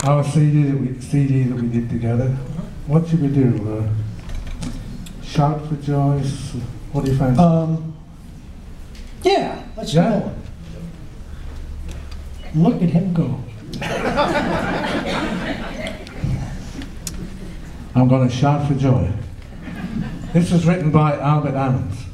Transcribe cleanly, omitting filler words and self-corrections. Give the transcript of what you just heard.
our CD that we did together. What should we do? Shout for Joy? What do you fancy? Yeah, let's Yeah. go. Look at him go. I'm going to shout for joy. This was written by Albert Ammons.